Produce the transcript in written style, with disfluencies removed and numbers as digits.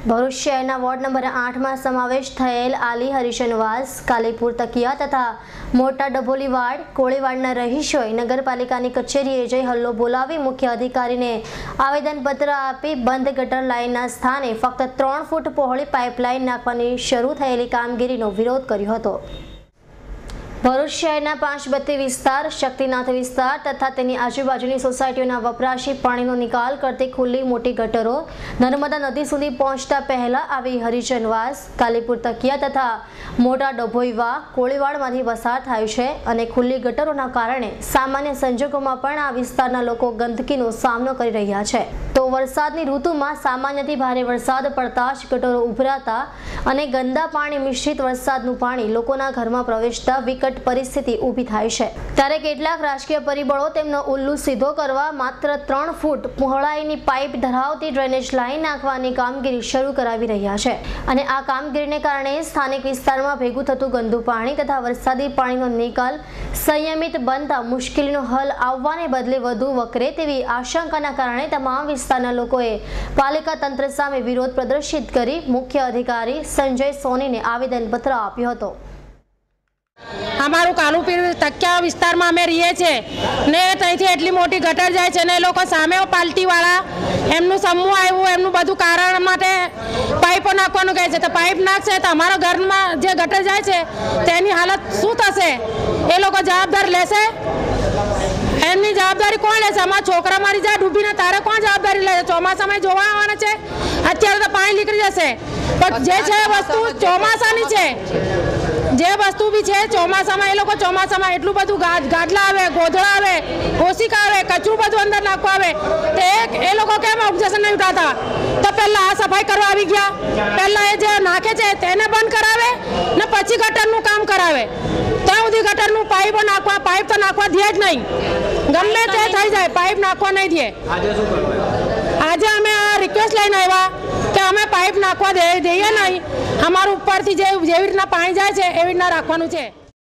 ભરૂચ શહેરના ward number 8 માં સમાવેશ થયેલ આલી હરિજનવાસ, કાલીપુર તકિયા તથા મોટા ડભોલી વાડ, કોળીવાડના રહીશોએ નગરપાલિકાની કચેરીએ જઈ હલ્લો બોલાવી મુખ્ય અધિકારીને આવેદનપત્ર આપી બંધ ગટર લાઇનના સ્થાને ફક્ત 3 ફૂટ પહોળી પાઇપલાઇન નાખવાની શરૂ થયેલી કામગીરીનો વિરોધ કર્યો હતો। ભરૂચ શહેરના 5 બત્તી વિસ્તાર, શક્તિનાથ વિસ્તાર તથા તેની આજુબાજુની સોસાયટીઓના વપરાશી પાણીનો નિકાલ કરતી ખુલ્લી મોટી ગટરો નર્મદા નદી સુધી પહોંચતા પહેલા આવી હરિજનવાસ, કાલીપુર તકિયા તથા મોટા ડભોઈવા, કોળીવાડમાંથી પસાર થાય છે અને ખુલ્લી ગટરોના કારણે સામાન્ય સંજોગોમાં પણ આ વિસ્તારના લોકો ગંદકીનો સામનો કરી રહ્યા છે। તો વરસાદની ઋતુમાં સામાન્યથી ભારે વરસાદ પડતા જ ગટરો ઉભરાતા અને ગંદા પાણી મિશ્રિત વરસાદનું પાણી લોકોના ઘરમાં પ્રવેશતા વિકટ પરિસ્થિતિ ઊભી થાય છે। ત્યારે કેટલાક રાજકીય પરિબળો તેમનો ઉલ્લુ સીધો કરવા માત્ર 3 ફૂટ પહોળાઈની પાઇપ ધરાવતી ડ્રેનેજ લાઇન નાખવાની કામગીરી શરૂ કરાવી રહ્યા છે અને આ કામગીરીને કારણે સ્થાનિક વિસ્તારમાં ભેગું થતું ગંદુ પાણી તથા વરસાદી પાણીનો નિકાલ સંયમિત બનતા મુશ્કેલીનો હલ આવવાને બદલે વધુ વકરે તેવી આશંકાના કારણે તમામ વિસ્તારના લોકોએ પાલિકા તંત્ર સામે વિરોધ પ્રદર્શિત કરી મુખ્ય અધિકારી સંજય સોનીને આવેદનપત્ર આપ્યો હતો। અમારું કાલુપીર તકિયા વિસ્તારમાં અમે રહીએ છીએ ને ત્યાંથી એટલી મોટી ગટર જાય છે ને એ લોકો સામે પાલટીવાળા એમનું સમૂહ આવ્યું એમનું બધું કારણ માટે પાઇપો નાખવાનું કહે છે તો પાઇપ નાખશે તો અમારા ઘરમાં જે ગટર જાય છે તેની હાલત શું થશે? એ લોકો જવાબદાર લેશે? એમની જવાબદારી કોણ લેશે? અમારા છોકરા મારી જાય ડૂબીને તારે કોણ જવાબદારી લેશે? ચોમાસામાં જોવા આવવાના છે, અત્યારે તો પાણી નીકળી જશે પણ જે છે વસ્તુ ચોમાસાની છે, જે વસ્તુ બી છે ચોમાસામાં એ લોકો ચોમાસામાં એટલું બધું ગાડલા આવે, ગોધડા આવે, ઓશિકા આવે, કચરું બધું અંદર નાખવા આવે તો એ લોકો કેમ ઓબ્જેક્શન નહીં ઉઠાતા? તો પહેલાં આ સફાઈ કરવા આવી ગયા, પહેલાં એ જે નાખે છે તેને બંધ કરાવે ને પછી ગટરનું કામ કરાવે। ત્યાં સુધી ગટરનું પાઇપ તો નાખવા દે જ નહીં, ગમે તે થઈ જાય પાઇપ નાખવા નહીં દે। આજે અમે આ રિક્વેસ્ટ લઈને આવ્યા કે અમે પાઇપ નાખવા દઈએ નહીં, અમારું ઉપરથી જેવી રીતના પાણી જાય છે એવી રીતના રાખવાનું છે।